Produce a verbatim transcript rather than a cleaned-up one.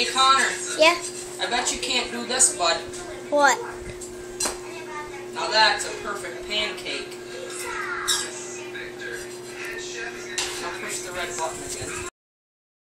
Hey Connor. Yeah? I bet you can't do this, bud. What? Now that's a perfect pancake. Now push the red button again.